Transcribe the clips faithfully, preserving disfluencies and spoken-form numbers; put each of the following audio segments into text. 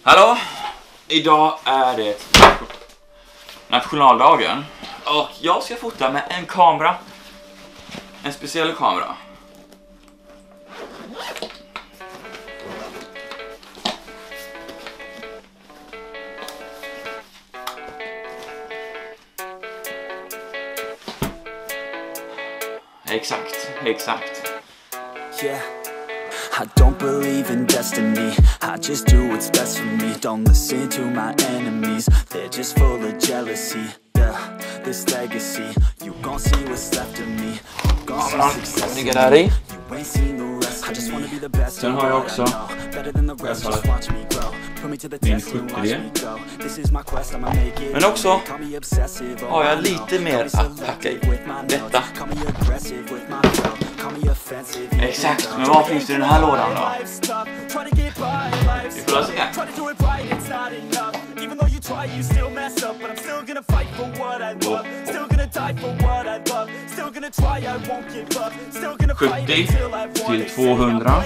Hallå! Idag är det nationaldagen och jag ska fota med en kamera. En speciell kamera. Exakt, exakt. Yeah. I don't believe in destiny, I just do what's best for me. Don't listen to my enemies, they're just full of jealousy. Yeah, this legacy, you gon' see what's left of me. You gon' see success in me. You ain't seen the rest of me. Sen har jag också min sjuttio. Men också har jag lite mer att packa i detta. Exakt, men vad finns det i den här lådan då? Vi får se. sjuttio till tvåhundra.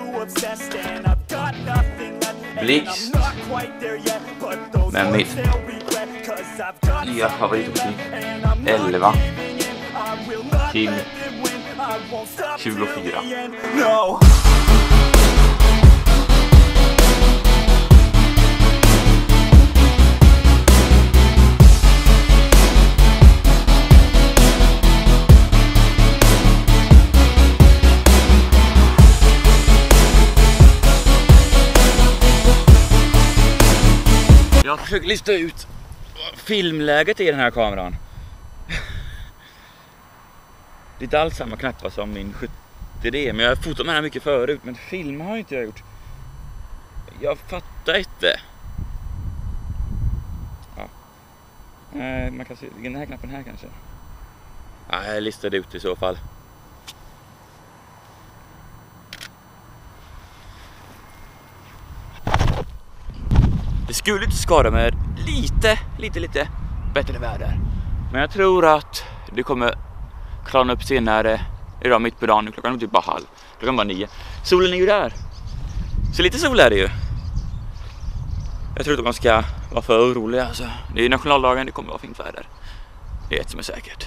Blixt. Men mitt nya favoritoptik elva till tjugofyra. Jag försöker lista ut filmläget i den här kameran. Det är inte alls samma knappar som min sjuttio D, men jag har fotat med den här mycket förut, men film har inte jag gjort. Jag fattar inte. Ja. Nej, man kan se den här knappen här kanske. Ja, jag listade ut i så fall. Det skulle inte skada med lite, lite, lite bättre väder. Men jag tror att det kommer klarna upp senare idag mitt på dagen. Klockan är typ bara halv. Klockan var nio. Solen är ju där. Så lite sol är det ju. Jag tror inte man ska vara för orolig. Alltså. Det är nationaldagen, det kommer vara fint väder. Det är ett som är säkert.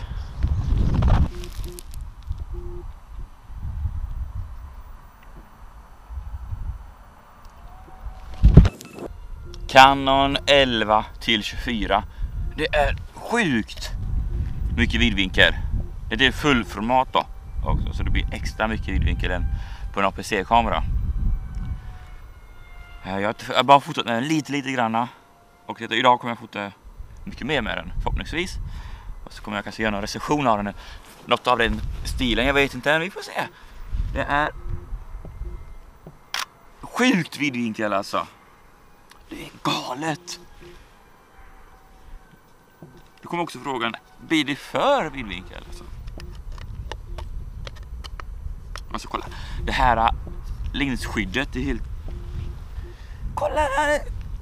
Canon elva till tjugofyra. Det är sjukt mycket vidvinkel. Det är fullformat då också, så det blir extra mycket vidvinkel än på en A P C-kamera. Jag har bara fotat med den lite, lite granna. Och idag kommer jag fota mycket mer med den, förhoppningsvis. Och så kommer jag kanske göra någon recension av den. Något av den stilen, jag vet inte än, vi får se. Det är sjukt vidvinkel alltså. Det är galet. Då kommer också frågan, blir det för vidvinkel alltså? Alltså kolla, det här linsskyddet är helt... Kolla här!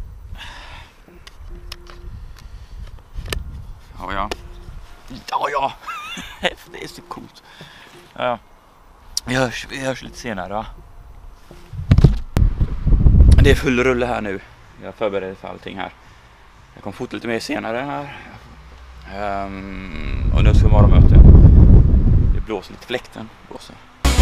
Ja, ja. Ja, ja. Det är så coolt. Ja, ja. Vi hörs, vi hörs lite senare, va? Det är full rulle här nu. Jag förbereder för allting här. Jag kommer fota lite mer senare här. Um, och nu ska vi vara möte. Det blåser lite, fläkten blåser.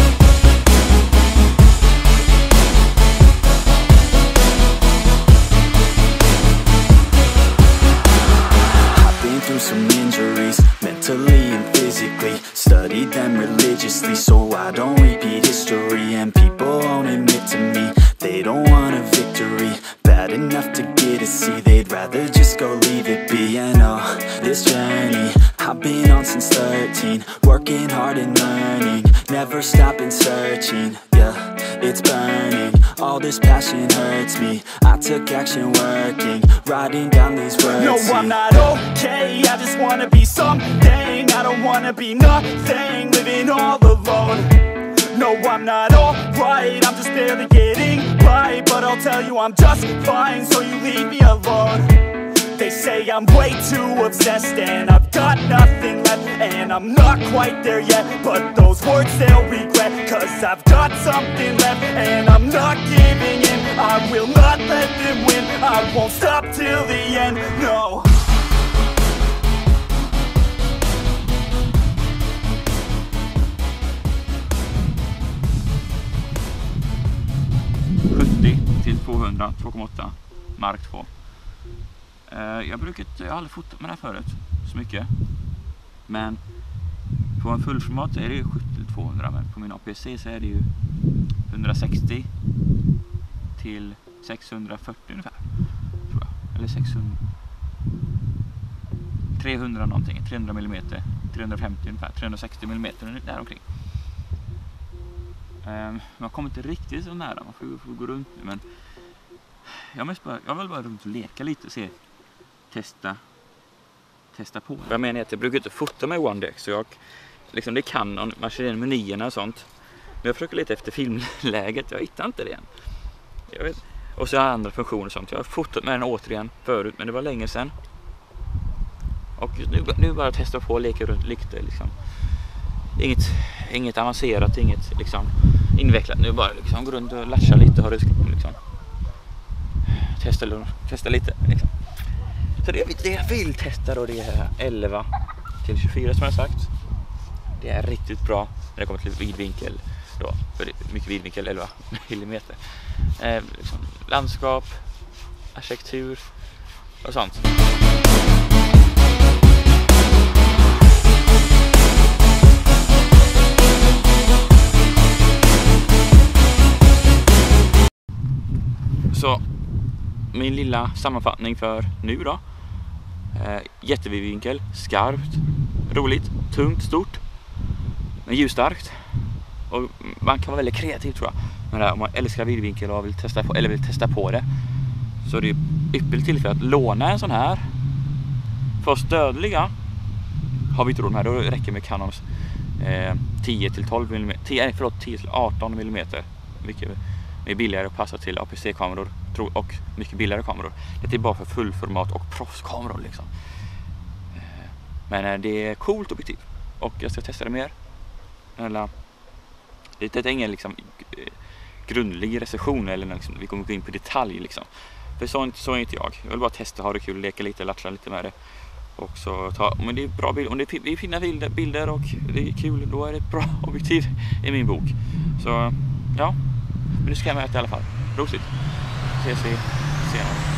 Through some injuries, mentally and physically. Studied them religiously so I don't repeat history. And people won't admit to me they don't want a victory bad enough to get a C. They'd rather just go leave it be. And oh, this journey I've been on since thirteen, working hard and learning, never stopping searching. Yeah, it's burning, all this passion hurts me. I took action working, writing down these words. No, I'm not okay, I just wanna be something. I don't wanna be nothing, living all alone. No, I'm not alright, I'm just barely getting by. But I'll tell you I'm just fine, so you leave me alone. They say I'm way too obsessed and I've got nothing left, and I'm not quite there yet, but those words they'll regret, cause I've got something left and I'm not giving in. I will not let them win, I won't stop till the end, no. sjuttio till tvåhundra, två komma åtta Mark två. Uh, jag brukar inte, jag har aldrig fotat med det här förut så mycket. Men på en fullformat är det ju sjuttio till tvåhundra, men på min A P C så är det ju hundrasextio till sexhundrafyrtio ungefär, tror jag. Eller sexhundra, trehundra någonting, trehundra millimeter, trehundrafemtio ungefär, trehundrasextio millimeter där omkring. Um, man kommer inte riktigt så nära, man får, får gå runt nu, men jag, mest bara, jag vill bara runt och leka lite och se, testa testa på. Jag menar att jag brukar inte fota med OneDex, så jag liksom, det kan man, man känner menyerna och sånt. Men jag försöker lite efter filmläget, jag hittar inte det än. Jag vet. Och så har jag andra funktioner och sånt. Jag har fotat med den återigen förut, men det var länge sedan. Och nu, nu bara testa på och leka runt lite liksom. Inget, inget avancerat, inget liksom invecklat. Nu bara liksom gå runt och latcha lite, har det liksom. Testa, testa lite liksom. Så det, det jag vill testa då, det är elva till tjugofyra som jag sagt. Det är riktigt bra när det kommer till vidvinkel då, för det är mycket vidvinkel, elva millimeter. Eh, liksom landskap, arkitektur och sånt. Så min lilla sammanfattning för nu då. Eh, jättevidvinkel, skarpt, roligt, tungt, stort, men ljusstarkt. Och man kan vara väldigt kreativ, tror jag. Men där, om man älskar vidvinkel och vill testa på, eller vill testa på det, så är det ju ypperligt tillfälle att låna en sån här. För oss dödliga har vi inte råd med. Då räcker med Canons eh, tio till tolv millimeter, tio, förlåt, tio till arton millimeter. Mycket är billigare att passa till A P C-kameror och mycket billigare kameror. Det är bara för fullformat och proffskameror liksom. Men det är coolt objektiv och jag ska testa det mer. Eller, det är ingen liksom grundlig recension eller liksom, vi kommer gå in på detalj liksom. För så, så är inte jag. Jag vill bara testa, ha det kul, leka lite, latcha lite med det. Och så ta, men det är bra bilder, om det är fina bilder och det är kul, då är det ett bra objektiv i min bok. Så ja, men nu ska jag med det i alla fall. Roligt. Ses vi senare.